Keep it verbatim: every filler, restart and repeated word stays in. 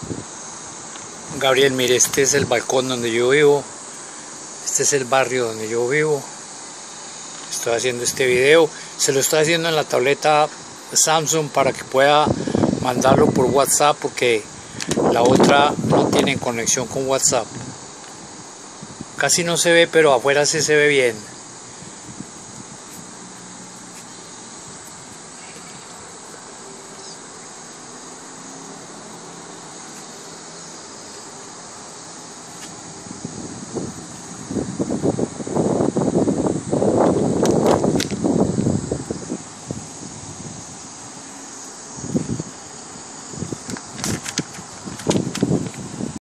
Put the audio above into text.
Gabriel, mire, este es el balcón donde yo vivo. Este es el barrio donde yo vivo. Estoy haciendo este video. Se lo estoy haciendo en la tableta Samsung para que pueda mandarlo por WhatsApp, porque la otra no tiene conexión con WhatsApp. Casi no se ve, pero afuera sí se ve bien.